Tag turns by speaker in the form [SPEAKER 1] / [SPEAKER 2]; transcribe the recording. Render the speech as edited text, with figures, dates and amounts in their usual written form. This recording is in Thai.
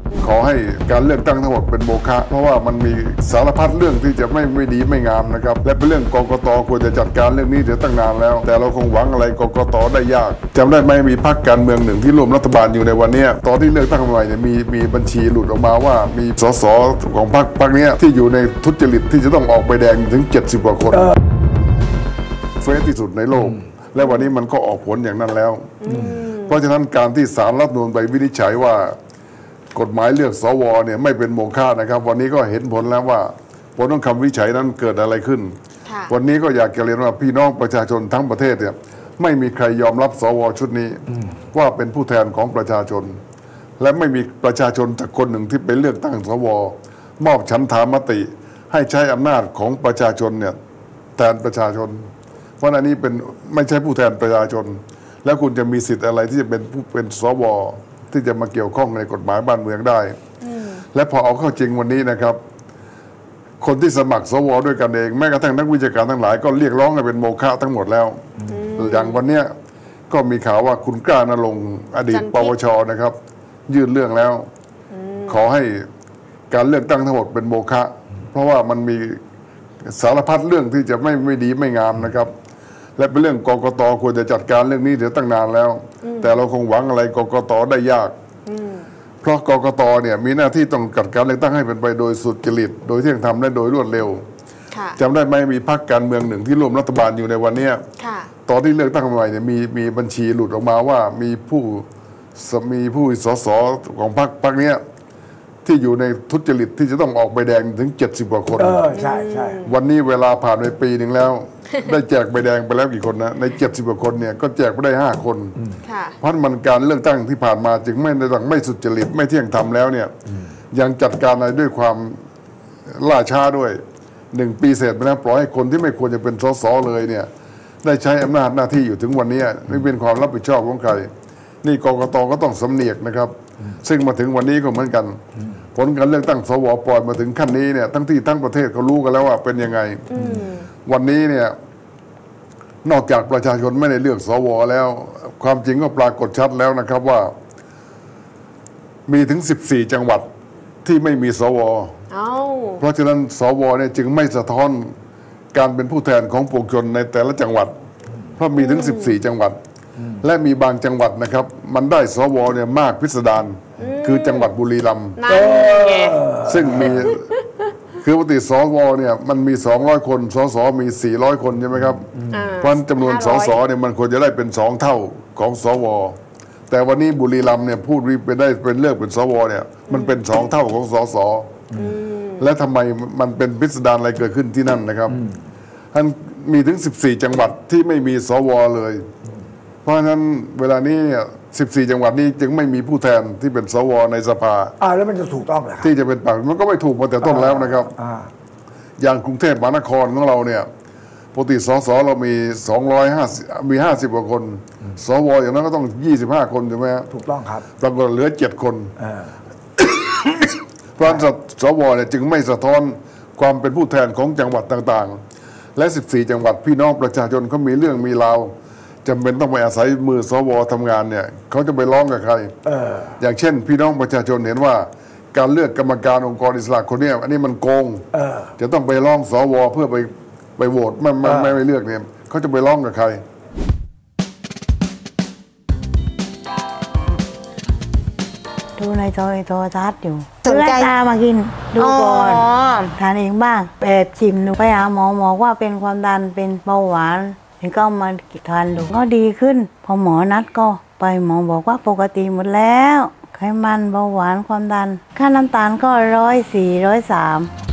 [SPEAKER 1] ขอให้การเลือกตั้งทั้งหมดเป็นโมฆะเพราะว่ามันมีสารพัดเรื่องที่จะไม่ดีไม่งามนะครับและเป็นเรื่องกกต.ควรจะจัดการเรื่องนี้เดี๋ยวตั้งนานแล้วแต่เราคงหวังอะไรกกต.ได้ยากจำได้ไหมมีพรรคการเมืองหนึ่งที่ร่วมรัฐบาลอยู่ในวันนี้ตอนที่เลือกตั้งใหม่เนี่ยมีบัญชีหลุดออกมาว่ามีสสของพรรคนี้ที่อยู่ในทุจริตที่จะต้องออกใบแดงถึง70กว่าคนเฟซที่สุดในโลกและวันนี้มันก็ออกผลอย่างนั้นแล้วเพราะฉะนั้นการที่ศาลรัฐธรรมนูญไปวินิจฉัยว่ากฎหมายเลือกสวเนี่ยไม่เป็นโมฆะนะครับวันนี้ก็เห็นผลแล้วว่าผลของคำวินิจฉัยนั้นเกิดอะไรขึ้นวันนี้ก็อยากจะเรียนว่าพี่น้องประชาชนทั้งประเทศเนี่ยไม่มีใครยอมรับสวชุดนี้ว่าเป็นผู้แทนของประชาชนและไม่มีประชาชนจากคนหนึ่งที่ไปเลือกตั้งสวมอบฉันทามติให้ใช้อำนาจของประชาชนเนี่ยแทนประชาชนเพราะอันนี้ไม่ใช่ผู้แทนประชาชนแล้วคุณจะมีสิทธิ์อะไรที่จะเป็นสวที่จะมาเกี่ยวข้องในกฎหมายบ้านเมืองได้และพอเอาเข้าจริงวันนี้นะครับคนที่สมัครสวด้วยกันเองแม้กระทั่งนักวิชาการทั้งหลายก็เรียกร้องให้เป็นโมฆะทั้งหมดแล้วอย่างวันนี้ก็มีข่าวว่าคุณกล้าณรงค์อดีตปวชนะครับยื่นเรื่องแล้วขอให้การเลือกตั้งทั้งหมดเป็นโมฆะเพราะว่ามันมีสารพัดเรื่องที่จะไม่ดีไม่งามนะครับและเป็นเรื่องกกต.ควรจะจัดการเรื่องนี้เดี๋ยวตั้งนานแล้วแต่เราคงหวังอะไรกกต.ได้ยากเพราะกกต.เนี่ยมีหน้าที่ต้องจัดการเลือกตั้งให้เป็นไปโดยสุจริตโดยเที่ยงธรรมและโดยรวดเร็วจำได้ไหมมีพรรคการเมืองหนึ่งที่ร่วมรัฐบาลอยู่ในวันนี้ตอนที่เลือกตั้งใหม่เนี่ยมีบัญชีหลุดออกมาว่ามีผู้สสของพรรคนี้ที่อยู่ในทุจริตที่จะต้องออกใบแดงถึง70กว่าคน
[SPEAKER 2] ใช่
[SPEAKER 1] วันนี้เวลาผ่านไปปีหนึ่งแล้วได้แจกใบแดงไปแล้วกี่คนนะใน70กว่าคนเนี่ยก็แจกไปได้5คนเพราะมันการเลือกตั้งที่ผ่านมาจึงไม่สุจริตไม่เที่ยงธรรมแล้วเนี่ยยังจัดการอะไรด้วยความล่าช้าด้วย1 ปีเสร็จไปแล้วปล่อยให้คนที่ไม่ควรจะเป็นสสเลยเนี่ยได้ใช้อำนาจหน้าที่อยู่ถึงวันนี้ไม่เป็นความรับผิดชอบของใครนี่กกต.ก็ต้องสำเนียกนะครับซึ่งมาถึงวันนี้ก็เหมือนกันผลการเลือกตั้งสวปล่อยมาถึงขั้นนี้เนี่ยทั้งประเทศเขารู้กันแล้วว่าเป็นยังไงวันนี้เนี่ยนอกจากประชาชนไม่ได้เลือกสวแล้วความจริงก็ปรากฏชัดแล้วนะครับว่ามีถึง14จังหวัดที่ไม่มีสวเพราะฉะนั้นสวเนี่ยจึงไม่สะท้อนการเป็นผู้แทนของปวงชนในแต่ละจังหวัดเพราะมีถึง14จังหวัดและมีบางจังหวัดนะครับมันได้สวเนี่ยมากพิสดารคือจังหวัดบุรีรัมย์ซึ่งมีคือปกติสวเนี่ยมันมี200คนสสมี400คนใช่ไหมครับเพราะจำนวนสสเนี่ยมันควรจะได้เป็น2เท่าของสวแต่วันนี้บุรีรัมย์เนี่ยพูดเป็นเลือกเป็นสวเนี่ยมันเป็น2เท่าของสสและทำไมมันเป็นพิสดารอะไรเกิดขึ้นที่นั่นนะครับท่านมีถึง14จังหวัดที่ไม่มีสวเลยเพราะฉะนั้นเวลานี้เนี่ย14จังหวัดนี้จึงไม่มีผู้แทนที่เป็นสวในสภา
[SPEAKER 2] แล้วมันจะถูกต้องเหรอ
[SPEAKER 1] ที่จะเป็นปากมันก็ไม่ถูกมาแต่ต้นแล้วนะครับอย่างกรุงเทพมหานครของเราเนี่ยปกติสสเรามี250มี50กว่าคนสวอย่างนั้นก็ต้อง25คนใช่ไหม
[SPEAKER 2] ถูกต้องครับ
[SPEAKER 1] ปรากฏเหลือ7คนเพราะฉะนั้นสวเนี่ยจึงไม่สะท้อนความเป็นผู้แทนของจังหวัดต่างๆและ14จังหวัดพี่น้องประชาชนเขามีเรื่องมีราวจำเป็นต้องไปอาศัยมือสวทำงานเนี่ยเขาจะไปร้องกับใครอย่างเช่นพี่น้องประชาชนเห็นว่าการเลือกกรรมการองค์กรอิสระคนนี้อันนี้มันโกงจะต้องไปร้องสวเพื่อไปโหวตไม่เลือกเนี่ยเขาจะไปร้องกับใคร
[SPEAKER 3] ดูในโทรทัศน์อยู่ซื้อตามากินดูก่อนทานเองบ้างแอบชิมดูไปหาหมอว่าเป็นความดันเป็นเบาหวานถึงก็มาทานดูก็ดีขึ้นพอหมอนัดก็ไปหมอบอกว่าปกติหมดแล้วไขมันเบาหวานความดันค่าน้ำตาลก็104 103